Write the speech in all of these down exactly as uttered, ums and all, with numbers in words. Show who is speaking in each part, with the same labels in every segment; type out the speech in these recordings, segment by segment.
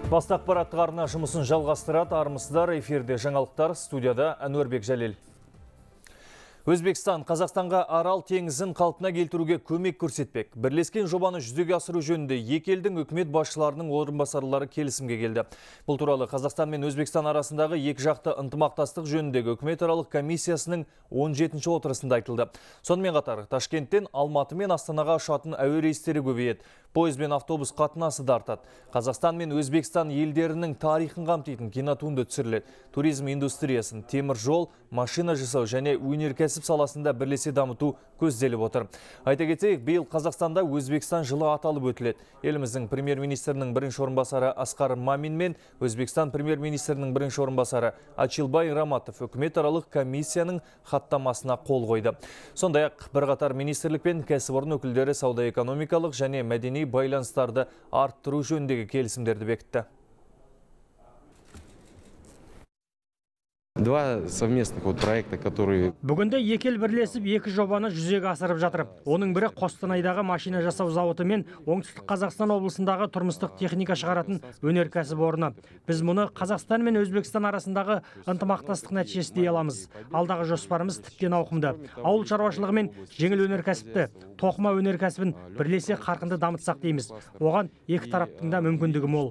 Speaker 1: Басты ақпараттық арна жұмысын жалғастырады. Армысыздар, эфирде жаңалықтар, студияда Әнуарбек Жәлел. Өзбекстан Қазақстанға Арал теңізін қалпына келтіруге көмек көрсетпек. Бірлескен жобаны жүзеге асыру жөнінде екі елдің үкімет басшыларының орынбасарлары келісімге келді. Бұл туралы Қазақстан мен Өзбекстан арасындағы екі жақты ынтымақтастық жөніндегі үкіметаралық комиссиясының он жетінші отырысында айтылды. Сонымен қатар Ташкенттен Алматы мен Астанаға ұшатын әуе рейстері көбейеді. Пойыз бен автобус қатынасы да артады. Қазақстан мен Өзбекстан елдерінің тарихын қамтитын кинотуынды түсіріледі. Туризм индустриясын, темір жол, машина жасау және өнеркәсіп саласында бірлесе дамыту көзделіп отыр. Айта кетейік, биыл Қазақстанда Өзбекстан жылы аталып өтіледі. Еліміздің премьер-министрінің бірінші орынбасары Асқар Мамин мен Өзбекстан премьер-министрінің бірінші орынбасары Ачилбай Раматов үкіметаралық комиссияның хаттамасына қол қойды. Сондай-ақ бірқатар министрлік пен кәсіпорын өкілдері сауда-экономикалық және мәдени байланыстарды арттыру жөніндегі келісімдерді бекітті.
Speaker 2: Два совместных вот проекта, которые...
Speaker 3: Бүгінде екі ел бірлесіп екі жобаны жүзеге асырып жатыр. Оның бірі Қостанайдағы машина жасау зауыты мен Оңтүстік Қазақстан облысындағы тұрмыстық техника шығаратын өнеркәсіп орны. Біз мұны Қазақстан мен Өзбекстан арасындағы ынтымақтастық нәтижесі дей аламыз. Алдағы жоспарымыз тіптен ауқымды. Ауыл шаруашылығы мен жеңіл өнеркәсіпті, тоқыма өнеркәсібін бірлесе қарқынды дамытсақ дейміз. Оған екі тараптың да мүмкіндігі мол.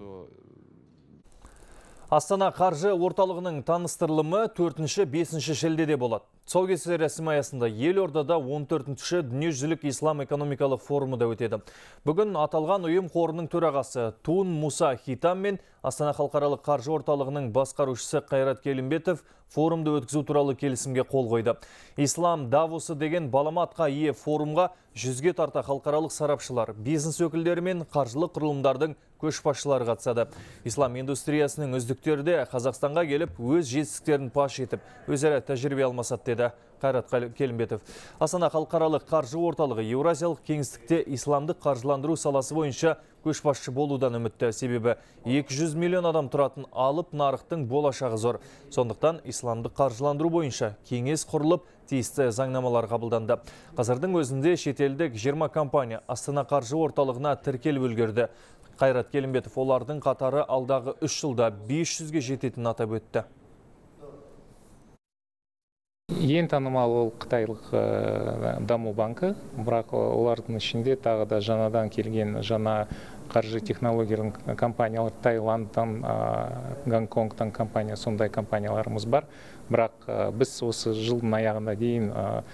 Speaker 1: Астана қаржы орталығының таныстырылымы төртінші-бесінші шілдеде болады. Тұсаукесер рәсімі аясында Елордада он төртінші дүниежүзілік ислам экономикалық форумы да өтеді. Бүгін аталған ұйым қорының төрағасы Тун Муса Хитам мен Астана халықаралық қаржы орталығының басқарушысы Қайрат Келімбетов форумды өткізу туралы келісімге қол қойды. Ислам Давосы деген баламатқа ие форумға жүзге тарта халықаралық сарапшылар, бизнес өкілдері мен қаржылық құрылымдардың көшбасшылары қатысады. Ислам индустриясының үздіктері де Қазақстанға келіп, өз жетістіктерін паш етіп, өзара тәжірибе алмасады деді Қайрат Келімбетов. Астана халықаралық қаржы орталығы Еуразиялық кеңістікте исламдық қаржыландыру саласы бойынша көшбасшы болудан үмітті. Себебі екі жүз миллион адам тұратын алып нарықтың болашағы зор. Сондықтан исламдық қаржыландыру бойынша кеңес құрылып, тиісті заңнамалар қабылданды. Қазірдің өзінде шетелдік жиырма компания Астана қаржы орталығына тіркеліп үлгерді. Қайрат Келімбетов олардың қатары алдағы үш жылда бес жүзге жететінін атап өтті.
Speaker 4: Ең танымал ол Қытайлық даму банкі, бірақ олардың ішінде тағы да жаңадан келген жаңа қаржы технологиялық компаниялар, Таиландтан, Гонконгтан компания, сондай компанияларымыз бар. Бірақ біз осы жылдың аяғына дейін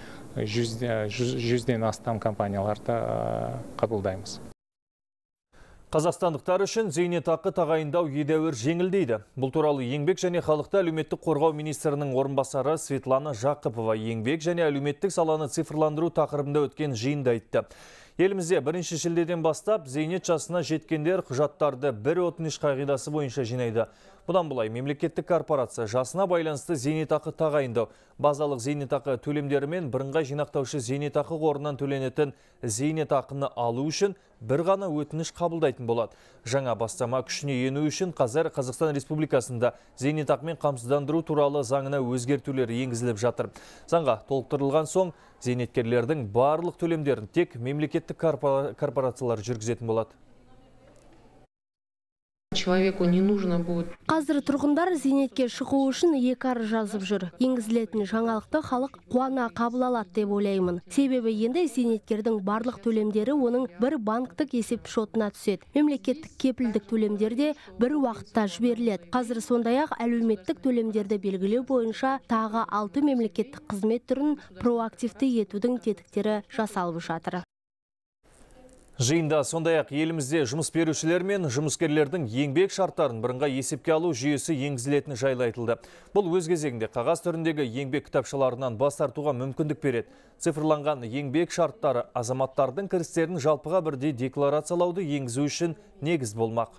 Speaker 4: жүзден астам компанияларды қабылдаймыз.
Speaker 1: Қазақстандықтар үшін зейнетақы тағайындау едәуір жеңілдейді. Бұл туралы еңбек және халықты әлеуметтік қорғау министрінің орынбасары Светлана Жақыпова еңбек және әлеуметтік саланы цифрландыру тақырыбында өткен жиында айтты. Елімізде бірінші шілдеден бастап зейнет жасына жеткендер құжаттарды бір өтініш қағидасы бойынша жинайды. Бұдан бұлай мемлекеттік корпорация жасына байланысты зейнетақы тағайындау, базалық зейнетақы төлемдері мен бірыңғай жинақтаушы зейнетақы қорынан төленетін зейнетақыны алу үшін бір ғана өтініш қабылдайтын болады. Жаңа бастама күшіне ену үшін қазір Қазақстан Республикасында зейнетақымен қамсыздандыру туралы заңына өзгертулер енгізіліп жатыр. Заңға толықтырылған соң зейнеткерлердің барлық төлемдерін тек мемлекеттік корпорациялар жүргізетін болады.
Speaker 5: Человеку не нужно будет.
Speaker 6: Қазір тұрғындар зейнетке шығу үшін екі арыз жазып жүр. Енгізілетін жаңалықты халық қуана қабыл алады деп ойлаймын. Себебі енді зейнеткердің барлық төлемдері оның бір банктік есеп шотына түседі. Мемлекеттік кепілдік төлемдер де бір уақытта жіберіледі. Қазір сондай-ақ әлеуметтік төлемдерді белгілеу бойынша тағы алты мемлекеттік қызмет түрін проактивті етудің тетіктері жасалып жатыр.
Speaker 1: Жиында сондай-ақ елімізде жұмыс берушілер мен жұмыскерлердің еңбек шарттарын бірыңғай есепке алу жүйесі енгізілетіні жайлы айтылды. Бұл өз кезегінде қағаз түріндегі еңбек кітапшаларынан бас тартуға мүмкіндік береді. Цифрланған еңбек шарттары азаматтардың кірістерін жалпыға бірдей декларациялауды енгізу үшін негіз болмақ.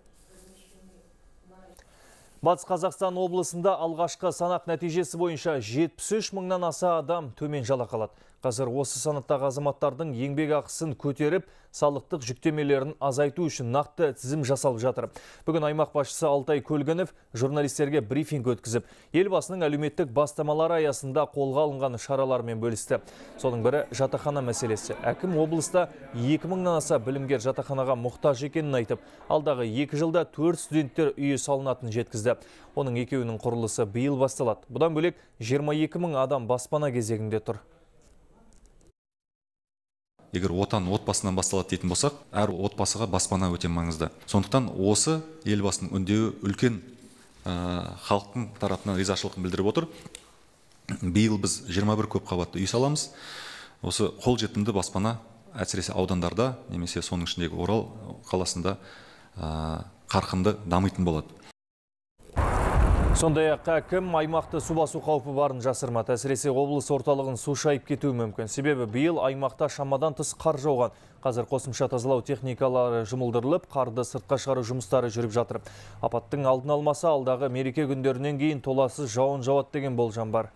Speaker 1: Батыс Қазақстан облысында алғашқы санақ нәтижесі бойынша жетпіс үш мыңнан аса адам төмен жалақы алады. Қазір осы санаттағы азаматтардың еңбек ақысын көтеріп, салықтық жүктемелерін азайту үшін нақты тізім жасалып жатыр. Бүгін аймақ басшысы Алтай Көлгінов журналистерге брифинг өткізіп, елбасының әлеуметтік бастамалары аясында қолға алынған шаралармен бөлісті. Соның бірі жатақхана мәселесі. Әкім облыста екі мыңнан аса білімгер жатақханаға мұқтаж екенін айтып, алдағы екі жылда төрт студенттер үйі салынатынын жеткізді. Оның екеуінің құрылысы биыл басталады. Бұдан бөлек жиырма екі мың адам баспана кезегінде тұр.
Speaker 7: Егер отан отбасынан басталады дейтін болсақ, әр отбасыға баспана өте маңызды. Сондықтан осы елбасының үндеуі үлкен ә, халықтың тарапынан ризашылығын білдіріп отыр. Биыл біз жиырма бір көп қабатты үй саламыз. Осы қолжетімді баспана әсіресе аудандарда, немесе соның ішіндегі Орал қаласында ә, қарқынды дамитын болады.
Speaker 1: Сондай-ақ әкім аймақты су басу қаупі барын жасырмады. Әсіресе облыс орталығын су шайып кетуі мүмкін. Себебі биыл аймақта шамадан тыс қар жауған. Қазір қосымша тазалау техникалары жұмылдырылып, қарды сыртқа шығару жұмыстары жүріп жатыр. Апаттың алдын алмаса, алдағы мереке күндерінен кейін толассыз жауын жауады деген болжам бар.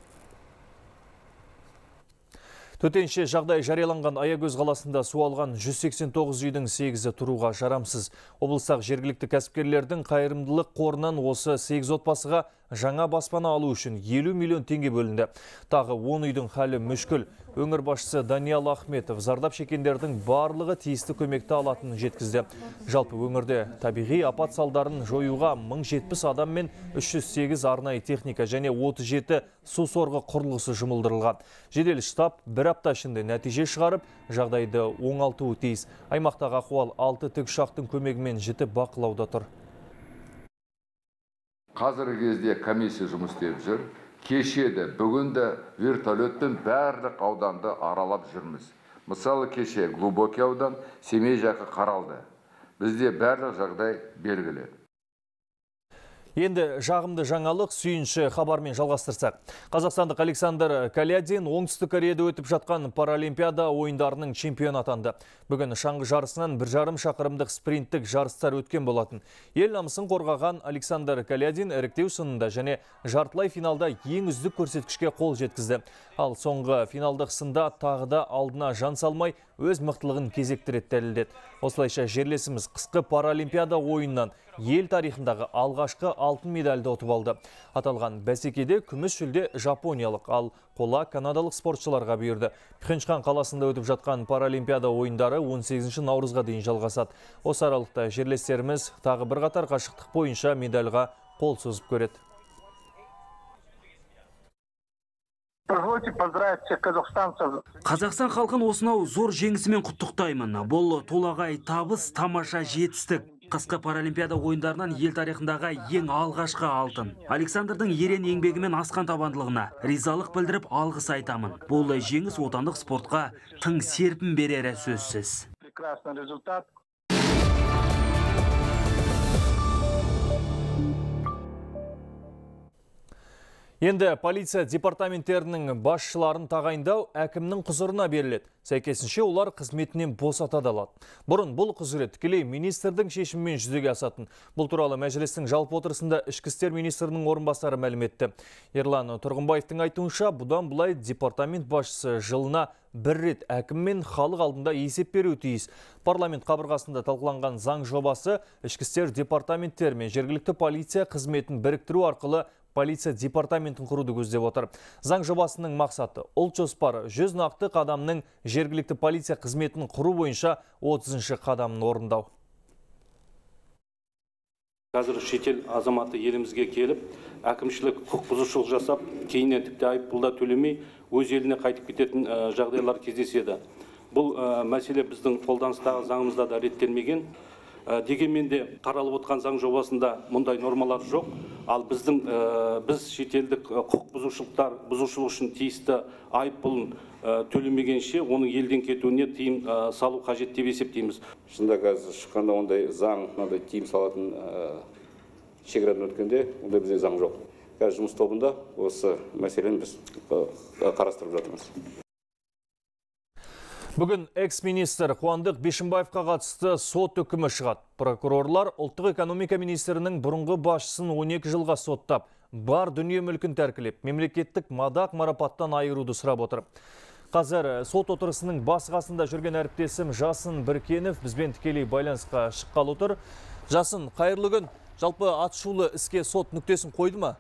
Speaker 1: Төтенше жағдай жарияланған Аягөз қаласында су алған жүз сексен тоғыз үйдің сегізі тұруға жарамсыз. Облыстағы жергілікті кәсіпкерлердің қайырымдылық қорынан осы сегіз отбасыға жаңа баспана алу үшін елу миллион теңге бөлінді. Тағы он үйдің халі мүшкіл. Өңір басшысы Даниал Ахметов зардап шеккендердің барлығы тиісті көмекті алатынын жеткізді. Жалпы өңірде табиғи апат салдарын жоюға мың жетпіс адам мен үш жүз сегіз арнайы техника және отыз жеті су сорғы құрылғысы жұмылдырылған. Жедел штаб бір апта ішінде нәтиже шығарып, жағдайды оңалтуы тиіс. Аймақтағы ахуал алты тікұшақтың көмегімен жіті бақылауда тұр.
Speaker 8: Қазіргі кезде комиссия жұмыс істеп жүр. Кешеді, бүгінде вертолетпен барлық ауданды аралап жүрміз. Мысалы кеше Глубокий аудан, Семей жағы қаралды. Бізде барлық жағдай белгілі.
Speaker 1: Енді жағымды жаңалық сүйінші хабармен жалғастырсақ. Қазақстандық Александр Калядин оңтүстік Кореяда өтіп жатқан Паралимпиада ойындарының чемпион атанды. Бүгін шаңғы жарысынан бір жарым шақырымдық спринттік жарыстар өткен болатын. Ел намысын қорғаған Александр Калядин іріктеу сынында және жартылай финалда ең үздік көрсеткішке қол жеткізді. Ал соңғы финалдық сында тағы да алдына жан салмай өз мықтылығын кезектірет дәлелдеді. Осылайша жерлесіміз қысқы Паралимпиада ойыннан ел тарихындағы алғашқы алтын медальді ұтып алды. Аталған бәсекеде күміс жүлде жапониялық, ал қола канадалық спортшыларға бұйырды. Пхенчхан қаласында өтіп жатқан Паралимпиада ойындары он сегізінші наурызға дейін жалғасады. Осы аралықта жерлестеріміз тағы бір қатар қашықтық бойынша медальға қол созып көреді.
Speaker 9: Қазақстан халқын осынау зор жеңісімен құттықтаймын. Бұл толағай табыс, тамаша жетістік. Қысқы Паралимпиада ойындарынан ел тарихындағы ең алғашқы алтын. Александрдың ерен еңбегімен асқан табандылығына ризалық білдіріп алғыс айтамын. Бұл жеңіс отандық спортқа тың серпін берері сөзсіз.
Speaker 1: Енді полиция департаменттерінің басшыларын тағайындау әкімнің құзырына беріледі. Сәйкесінше олар қызметінен босатады алады. Бұрын бұл құзырет тікелей министрдің шешімімен жүзеге асатын. Бұл туралы мәжілістің жалпы отырысында ішкі істер министрінің орынбасары мәлім етті. Ерлан Тұрғынбаевтың айтуынша, бұдан былай департамент басшысы жылына бір рет әкім мен халық алдында есеп беруі тиіс. Парламент қабырғасында талқыланған заң жобасы ішкі істер департаменттері мен жергілікті полиция қызметін біріктіру арқылы полиция департаментін құруды көздеп отыр. Заң жобасының мақсаты ұлт жоспары жүз нақты қадамның жергілікті полиция қызметін құру бойынша отызыншы қадамын орындау.
Speaker 10: Қазір шетел азаматы елімізге келіп, әкімшілік құқық бұзушылық жасап, кейіннен тіпті айыппұл да төлемей, өз еліне қайтып кететін жағдайлар кездеседі. Бұл мәселе біздің қолданыстағы заңымызда да реттелмеген. Дегенмен де қаралып отқан заң жобасында мұндай нормалар жоқ. Ал біздің біз шетелдік құқық бұзушылықтар бұзушылық үшін тиісті айыппұлын төлемегенше оның елден кетуіне тыйым салу қажет деп есептейміз.
Speaker 11: Шынында қазір шыққанда ондай заң, мынандай тыйым салатын шекарадан өткенде ондай бізде заң жоқ. Қазір жұмыс тобында осы мәселені біз қарастырып жатырмыз.
Speaker 1: Бүгін экс-министр Қуандық Бишімбаевқа қатысты сот үкімі шығады. Прокурорлар ұлттық экономика министрінің бұрынғы басшысын он екі жылға соттап, бар дүние мүлкін тәркілеп, мемлекеттік мадақ марапаттан айыруды сұрап отыр. Қазір сот отырысының басқасында жүрген әріптесім Жасын Біркенов бізбен тікелей байланысқа шыққалы отыр. Жасын, қайырлы күн. Жалпы атышулы іске сот нүктесін қойды ма?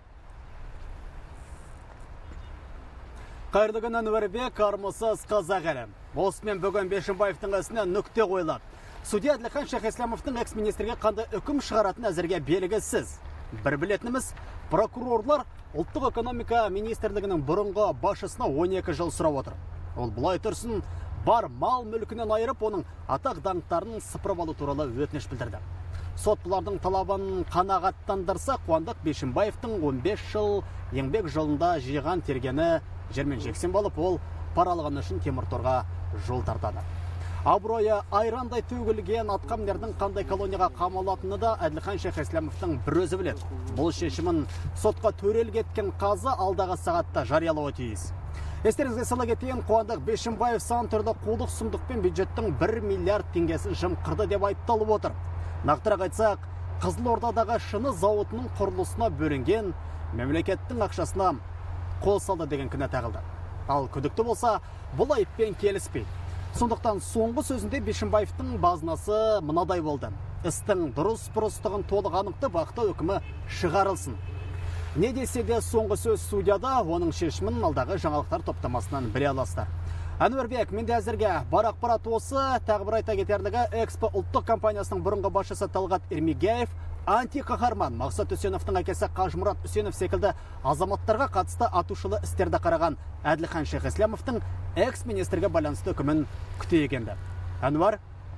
Speaker 12: Қайырлы күн, Әнуарбек, армысыз қазақ әлі. Осымен бүгін Бишімбаевтың ісіне нүкте қойылады. Судья Әділхан Шахислямовтың экс-министрге қандай үкім шығаратын әзірге белгісіз. Бір білетініміз, прокурорлар ұлттық экономика министрлігінің бұрынғы басшысына он екі жыл сұрап отыр. Ол бұлай тұрсын, бар мал мүлкінен айырып, оның атақ даңқтарын сыпырып алу туралы өтініш білдірді. Сот бұлардың талабын қанағаттандырса, қуандық Бишімбаевтың он бес жыл еңбек жылында жиған тергені жермен жексен болып, ол паралығын үшін темір торға жол тартады. Абыройы айрандай төгілген атқамінердің қандай колонияға қамалатыны да Әділхан Шахислямовтың бір өзі біледі. Бұл шешімін сотқа төрелік еткен қазы алдағы сағатта жариялауы тиіс. Естеріңізге сала кетейін, Қуандық Бишімбаев сан түрлі қулық сұмдықпен бюджеттің бір миллиард теңгесін жымқырды деп айыпталып отыр. Нақтырақ айтсақ, Қызылордадағы шыны зауытының құрылысына бөлінген мемлекеттің ақшасына қол салды деген күнә тағылды. Ал күдікті болса, бұл айыппен келіспейді. Сондықтан соңғы сөзінде Бишімбаевтың базынасы мынадай болды. Істің дұрыс бұрыстығын толық анықтап, уақытта үкімі шығарылсын. Не десе де соңғы сөз судьяда, оның шешімін алдағы жаңалықтар топтамасынан біле аласыздар. Әнуарбек, менде әзірге бар ақпарат осы. Тағы бір айта кетерлігі, Экспо ұлттық компаниясының бұрынғы басшысы Талғат Ермегияев анти-қаһарман Мақсат Үсеновтың әкесі Қажымұрат Үсенов секілді азаматтарға қатысты атушылы істерді қараған Әділхан Шахислямовтың экс-министрге байланысты үкімін күте екенді. Әнуар?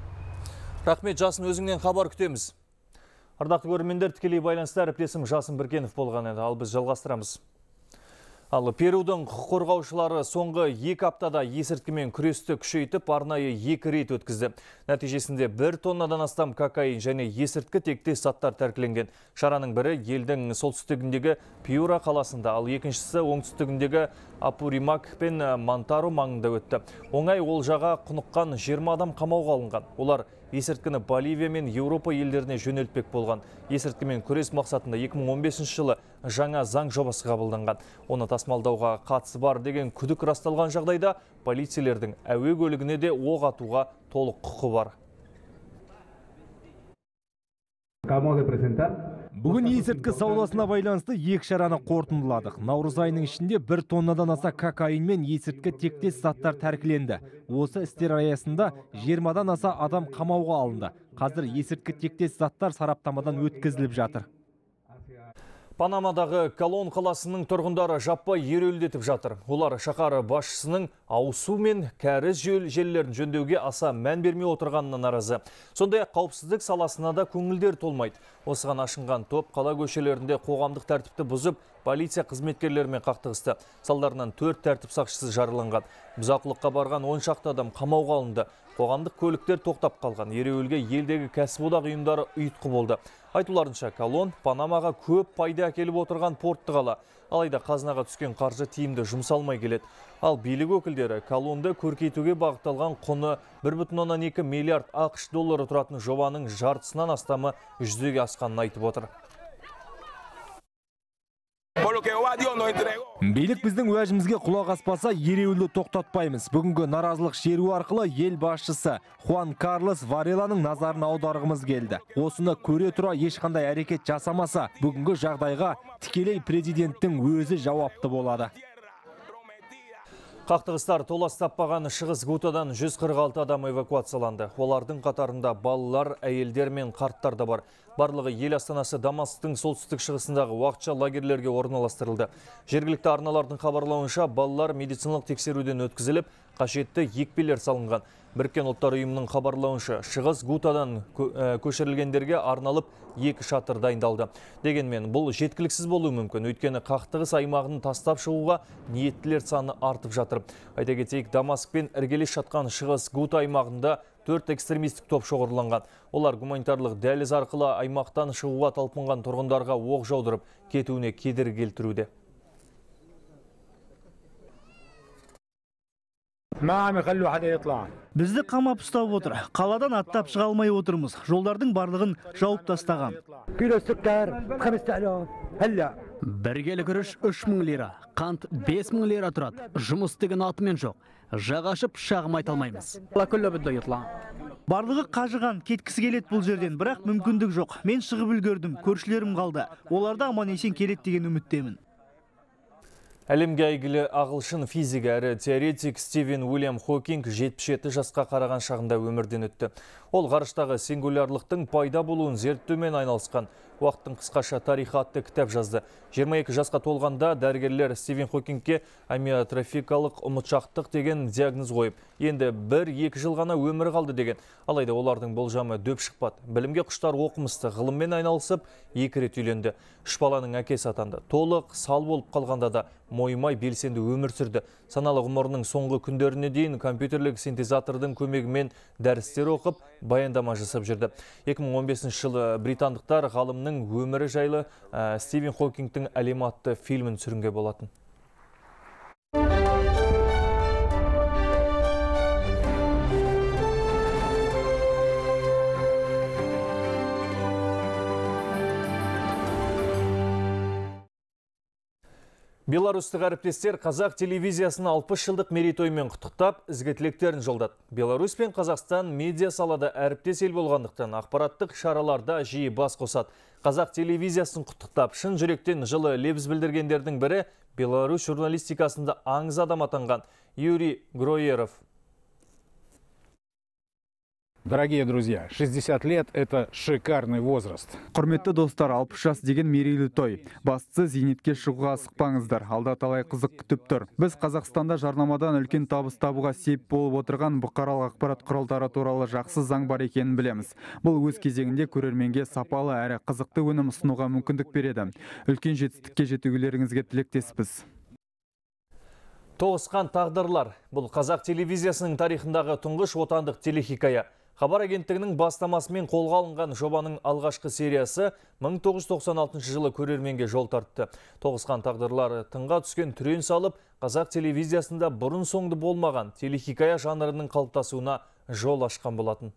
Speaker 1: Рахмет, Жасын, өзіңнен хабар күтеміз. Ардақты көрермендер, тікелей байланысты әріптесім Жасын Біркенов болған еді, ал біз жалғастырамыз. Ал Перудің құқық қорғаушылары соңғы екі аптада есірткімен күресті күшейтіп, арнайы екі рейд өткізді. Нәтижесінде бір тоннадан астам кокаин және есірткі тектес заттар тәркіленген. Шараның бірі елдің солтүстігіндегі Пиура қаласында, ал екіншісі оңтүстігіндегі Апуримак пен Монтару маңында өтті. Оңай олжаға құныққан жиырма адам қамауға алынған. Олар есірткіні Боливия мен Еуропа елдеріне жөнелтпек болған. Есірткімен күрес мақсатында екі мың он бесінші жылы жаңа заң жобасы қабылданған. Оны тасымалдауға қатысы бар деген күдік расталған жағдайда полицейлердің әуе көлігіне де оқ атуға толық құқы бар.
Speaker 13: Бүгін есірткі саудасына байланысты екі шараны қорытындыладық. Наурыз айының ішінде бір тоннадан аса кокаин мен есірткі тектес заттар тәркіленді. Осы істер аясында жиырмадан аса адам қамауға алынды. Қазір есірткі тектес заттар сараптамадан өткізіліп жатыр.
Speaker 1: Панамадағы Колон қаласының тұрғындары жаппай ереуілдетіп жатыр. Олар шаһар басшысының ауызсу мен кәріз желілерін жөндеуге аса мән бермей отырғанына наразы. Сондай қауіпсіздік саласына да көңілдер толмайды. Осыған ашынған топ қала көшелерінде қоғамдық тәртіпті бұзып, полиция қызметкерлерімен қақтығысты. Салдарынан төрт тәртіп сақшысы жараланған. Бұзақылыққа барған он шақты адам қамауға алынды. Қоғамдық көліктер тоқтап қалған. Ереуілге елдегі кәсіподақ ұйымдары ұйытқы болды. Айтуларынша, Колон Панамаға көп пайда әкеліп отырған портты қала. Алайда қазынаға түскен қаржы тиімді жұмсалмай келеді. Ал билік өкілдері Колонды көркейтуге бағытталған құны бір бүтін оннан екі миллиард ақш доллары тұратын жобаның жартысынан астамы жүзеге асқанын айтып отыр.
Speaker 13: Билік біздің уәжімізге құлақ аспаса, ереуілді тоқтатпаймыз. Бүгінгі наразылық шеру арқылы ел басшысы Хуан Карлос Вареланың назарын аударғымыз келді. Осыны көре тұра ешқандай әрекет жасамаса, бүгінгі жағдайға тікелей президенттің өзі жауапты болады.
Speaker 1: Қақтығыстар толас таппаған Шығыс Гутадан жүз қырық алты адам эвакуацияланды. Олардың қатарында балалар, әйелдер мен қарттар да бар. Барлығы ел астанасы Дамасктың солтүстік шығысындағы уақытша лагерлерге орналастырылды. Жергілікті арналардың хабарлауынша балалар медициналық тексеруден өткізіліп, қажетті екпелер салынған. Біріккен ұлттар ұйымының хабарлауынша Шығыс Гутадан көшірілгендерге арналып екі шатыр дайындалды. Дегенмен бұл жеткіліксіз болуы мүмкін, өйткені қақтығыс аймағын тастап шығуға ниеттілер саны артып жатыр. Айта кетейік, Дамаскпен іргелес жатқан Шығыс Гута аймағында төрт экстремистік топ шоғырланған. Олар гуманитарлық дәліз арқылы аймақтан шығуға талпынған тұрғындарға оқ жаудырып, кетуіне кедергі келтіруде.
Speaker 14: Бізді қамап ұстап отыр. Қаладан аттап шыға алмай отырмыз. Жолдардың барлығын жауып тастаған.
Speaker 12: Бір келі күріш үш мың лира, қант бес мың лира тұрады. Жұмыс деген атымен жоқ. Жағашып шағым айта алмаймыз.
Speaker 14: Барлығы қажыған, кеткісі келет бұл жерден, бірақ мүмкіндік жоқ. Мен шығып үлгердім, көршілерім қалды. Оларда аман есен келет деген үміттемін.
Speaker 1: Әлемге әйгілі ағылшын физик әрі теоретик Стивен Уильям Хокинг жетпіс жеті жасқа қараған шағында өмірден өтті. Ол ғарыштағы сингулярлықтың пайда болуын зерттеумен айналысқан. Уақыттың қысқаша тарихы атты кітап жазды. жиырма екі жасқа толғанда дәрігерлер Стивен Хокингке амиотрофикалық ұмытшақтық деген диагноз қойып, енді бір-екі жыл ғана өмір қалды деген. Алайда олардың болжамы дөп шықпады. Білімге құштар оқымысты, ғылыммен айналысып, екі рет үйленді. Үш баланың әкесі атанды. Толық сал болып қалғанда да мойымай белсенді өмір сүрді. Саналы ғұмырының соңғы күндеріне дейін компьютерлік синтезатордың көмегімен дәрістер оқып, баяндама жасап жүрді. екі мың он бесінші жылы британдықтар ғалымның өмірі жайлы ә, Стивен Хокингтің әлемі атты фильмін түсірген болатын. Беларустық әріптестер қазақ телевизиясын алпыс жылдық мерейтоймен құттықтап, ізгі тілектерін жолдады. Беларусь пен Қазақстан медиа салада әріптес ел болғандықтан ақпараттық шараларда жиі бас қосады. Қазақ телевизиясын құттықтап, шын жүректен жылы лебіз білдіргендердің бірі Беларусь журналистикасында аңыз адам атанған Юрий Гроеров.
Speaker 15: Дорогие друзья, шестьдесят лет – это шикарный возраст.
Speaker 16: Құрметті достар, алпыс жас деген мерейлі той. Бастысы зейнетке шығуға асықпаңыздар, алда талай қызық күтіп тұр. Біз Қазақстанда жарнамадан үлкен табыс табуға сеп болып отырған бұқаралық ақпарат құралдары туралы жақсы заң бар екенін білеміз. Бұл өз кезегінде көрерменге сапалы әрі қызықты өнім ұсынуға мүмкіндік береді. Үлкен жетістікке жетугілеріңізге тілектеспіз.
Speaker 1: Тоғысқан тағдырлар. Бұл қазақ телевизиясының тарихындағы тұңғыш отандық телехикая. Хабар агенттігінің бастамасымен қолға алынған жобаның алғашқы сериясы мың тоғыз жүз тоқсан алтыншы жылы көрерменге жол тартты. Тоғысқан тағдырлар тыңға түскен түрен салып, қазақ телевизиясында бұрын соңды болмаған телехикая жанрының қалыптасуына жол ашқан болатын.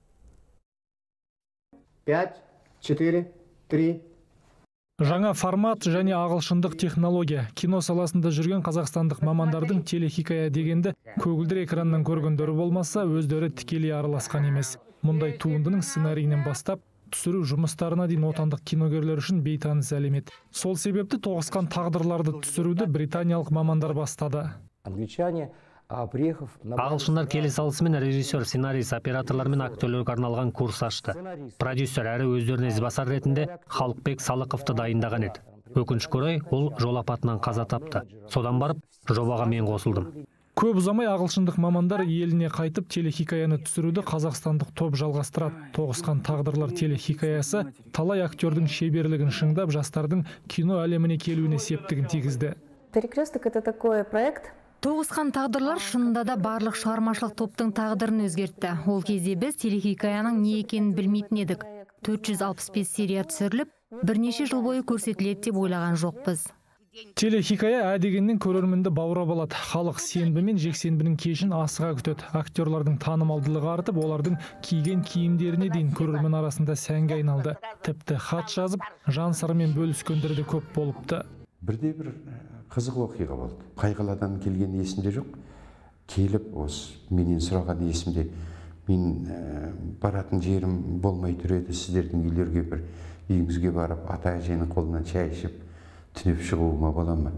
Speaker 17: пять, четыре, три.
Speaker 18: Жаңа формат және ағылшындық технология. Кино саласында жүрген қазақстандық мамандардың телехикая дегенді көгілдір экраннан көргендері болмаса, өздері тікелей араласқан емес. Мұндай туындының сценарийінен бастап, түсіру жұмыстарына дейін отандық киногерлер үшін бейтаныс әлемет. Сол себепті тоғысқан тағдырларды түсіруді британиялық мамандар бастады.
Speaker 17: Англичане
Speaker 19: Ағылшындар келе салысымен режиссер, сценарист, операторлар мен актерлерге арналған курс ашты. Продюсер әрі өздеріне ізбасар ретінде Халықбек Салықовты дайындаған еді. Өкінішке орай, ол жол апатынан қаза тапты. Содан барып, жобаға мен қосылдым.
Speaker 18: Көп ұзамай ағылшындық мамандар еліне қайтып телехикаяны түсіруді қазақстандық топ жалғастырады. Тоғысқан тағдырлар телехикаясы талай актердің шеберлігін шыңдап, жастардың кино әлеміне келуіне септігін тигізді.
Speaker 20: Перекресток — это такой проект. Тоғысқан тағдырлар шынында да барлық шығармашылық топтың тағдырын өзгертті. Ол кезде біз телехикаяның не екенін білмейтін едік. төрт жүз алпыс бес серия түсіріліп, бірнеше жыл бойы көрсетіледі деп ойлаған жоқпыз.
Speaker 18: Телехикая әдегеннен көрерменді баурап алады. Халық сенбі мен жексенбінің кешін асыға күтеді. Актерлардың танымалдылығы артып, олардың киген киімдеріне дейін көрермен арасында сәнге айналды. Тіпті хат жазып, жан сырымен бөліскендер де көп болыпты.
Speaker 21: Бірде бір қызық оқиға болды. Қай қаладан келген есімде жоқ. Келіп, осы менен сұраған есімде, мен ә, баратын жерім болмай тұр еді, сіздердің үйлерге бір үйіңізге барып, ата әженің қолынан шай ішіп, түнеп шығуыма бола ма?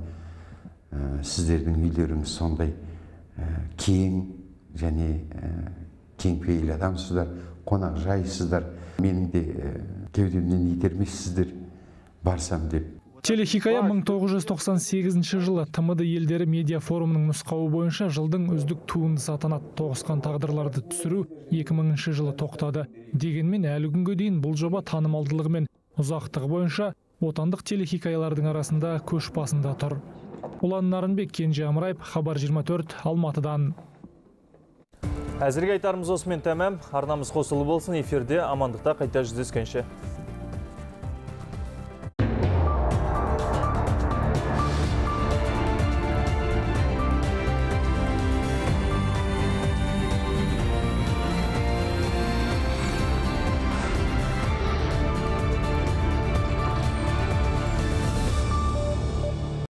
Speaker 21: Ә, сіздердің үйлеріңіз сондай ә, кең және ә, кеңпейіл адамсыздар, қонақ жайсыздар. Менің де ә, кеудемнен итермейсіздер, барсам деп.
Speaker 18: Телехикая мың тоғыз жүз тоқсан сегізінші жылы ТМД елдері медиа форумының нұсқауы бойынша жылдың үздік туындысы атанады. Тоғысқан тағдырларды түсіру екі мыңыншы жылы тоқтады. Дегенмен әлі күнге дейін бұл жоба танымалдылығы мен ұзақтығы бойынша отандық телехикаялардың арасында көш басында тұр. Ұлан Нарынбек, Кенже Амраев, Хабар жиырма төрт, Алматыдан.
Speaker 1: Әзірге айтарымыз осымен тәмам. Арнамыз қосылы болсын. Эфирде амандықта қайта жүздескенше.